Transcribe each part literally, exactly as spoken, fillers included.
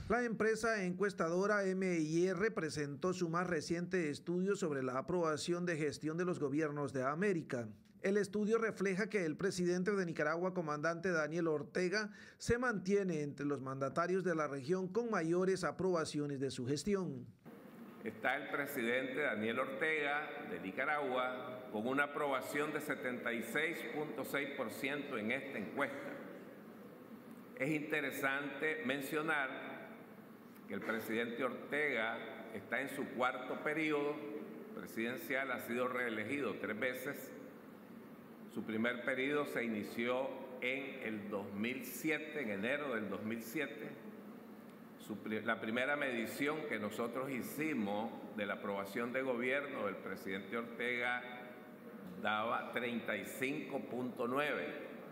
La empresa encuestadora M I R presentó su más reciente estudio sobre la aprobación de gestión de los gobiernos de América. El estudio refleja que el presidente de Nicaragua, comandante Daniel Ortega, se mantiene entre los mandatarios de la región con mayores aprobaciones de su gestión. Está el presidente Daniel Ortega de Nicaragua con una aprobación de setenta y seis punto seis por ciento en esta encuesta. Es interesante mencionar que el presidente Ortega está en su cuarto periodo presidencial, ha sido reelegido tres veces. Su primer periodo se inició en el dos mil siete, en enero del dos mil siete. Su, la primera medición que nosotros hicimos de la aprobación de gobierno del presidente Ortega daba treinta y cinco punto nueve.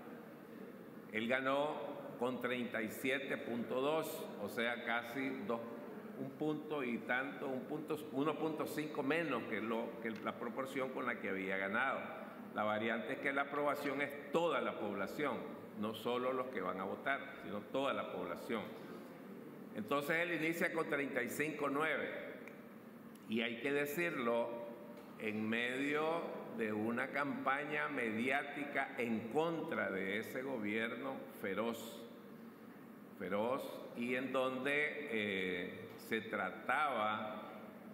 Él ganó con treinta y siete punto dos, o sea, casi dos, un punto y tanto, un punto, uno punto cinco menos que, lo, que la proporción con la que había ganado. La variante es que la aprobación es toda la población, no solo los que van a votar, sino toda la población. Entonces él inicia con treinta y cinco punto nueve y hay que decirlo en medio de una campaña mediática en contra de ese gobierno feroz. feroz y en donde eh, se trataba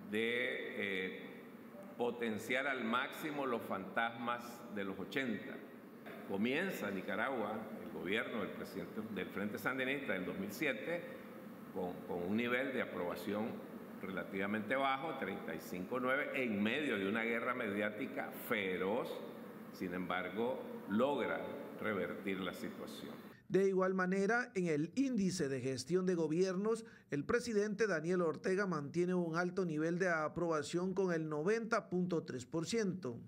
de eh, potenciar al máximo los fantasmas de los ochenta. Comienza Nicaragua, el gobierno del presidente del Frente Sandinista del dos mil siete, con, con un nivel de aprobación relativamente bajo, treinta y cinco punto nueve, en medio de una guerra mediática feroz. Sin embargo, logra revertir la situación. De igual manera, en el índice de gestión de gobiernos, el presidente Daniel Ortega mantiene un alto nivel de aprobación con el noventa punto tres por ciento.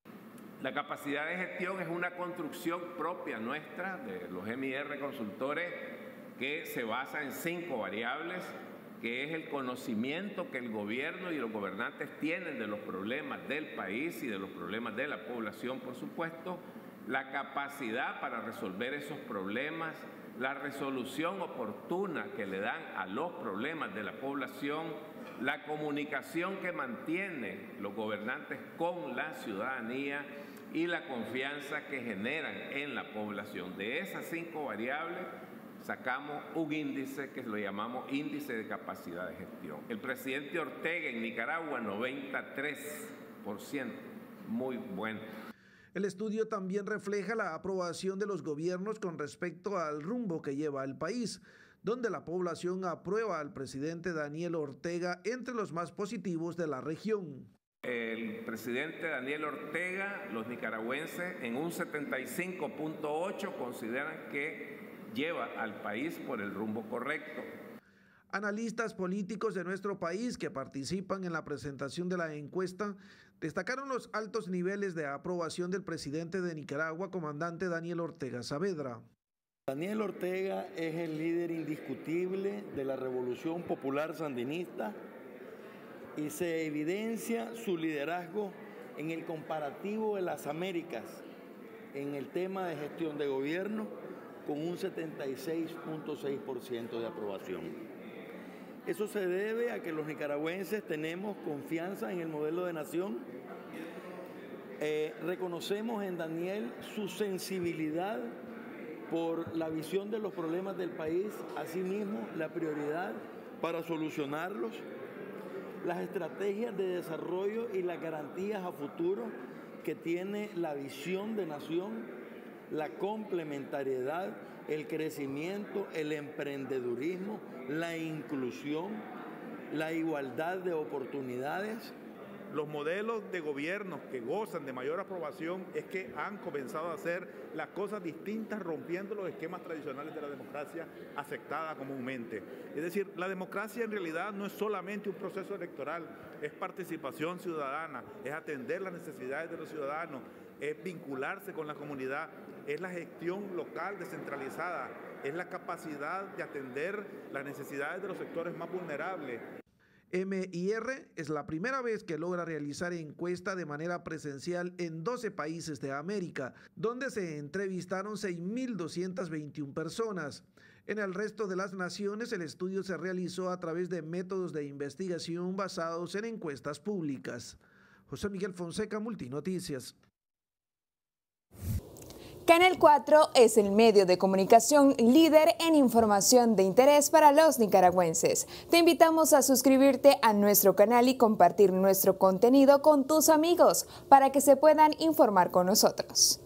La capacidad de gestión es una construcción propia nuestra, de los M I R consultores, que se basa en cinco variables, que es el conocimiento que el gobierno y los gobernantes tienen de los problemas del país y de los problemas de la población, por supuesto, la capacidad para resolver esos problemas, la resolución oportuna que le dan a los problemas de la población, la comunicación que mantienen los gobernantes con la ciudadanía y la confianza que generan en la población. De esas cinco variables sacamos un índice que lo llamamos índice de capacidad de gestión. El presidente Ortega en Nicaragua, noventa y tres por ciento, muy bueno. El estudio también refleja la aprobación de los gobiernos con respecto al rumbo que lleva el país, donde la población aprueba al presidente Daniel Ortega entre los más positivos de la región. El presidente Daniel Ortega, los nicaragüenses en un setenta y cinco punto ocho consideran que lleva al país por el rumbo correcto. Analistas políticos de nuestro país que participan en la presentación de la encuesta destacaron los altos niveles de aprobación del presidente de Nicaragua, comandante Daniel Ortega Saavedra. Daniel Ortega es el líder indiscutible de la Revolución Popular Sandinista y se evidencia su liderazgo en el comparativo de las Américas en el tema de gestión de gobierno con un setenta y seis punto seis por ciento de aprobación. Eso se debe a que los nicaragüenses tenemos confianza en el modelo de nación. Eh, reconocemos en Daniel su sensibilidad por la visión de los problemas del país, asimismo la prioridad para solucionarlos, las estrategias de desarrollo y las garantías a futuro que tiene la visión de nación, la complementariedad, el crecimiento, el emprendedurismo, la inclusión, la igualdad de oportunidades. Los modelos de gobierno que gozan de mayor aprobación es que han comenzado a hacer las cosas distintas, rompiendo los esquemas tradicionales de la democracia aceptada comúnmente. Es decir, la democracia en realidad no es solamente un proceso electoral, es participación ciudadana, es atender las necesidades de los ciudadanos, es vincularse con la comunidad, es la gestión local descentralizada, es la capacidad de atender las necesidades de los sectores más vulnerables. M I R es la primera vez que logra realizar encuesta de manera presencial en doce países de América, donde se entrevistaron seis mil doscientas veintiuna personas. En el resto de las naciones, el estudio se realizó a través de métodos de investigación basados en encuestas públicas. José Miguel Fonseca, Multinoticias. Canal cuatro es el medio de comunicación líder en información de interés para los nicaragüenses. Te invitamos a suscribirte a nuestro canal y compartir nuestro contenido con tus amigos para que se puedan informar con nosotros.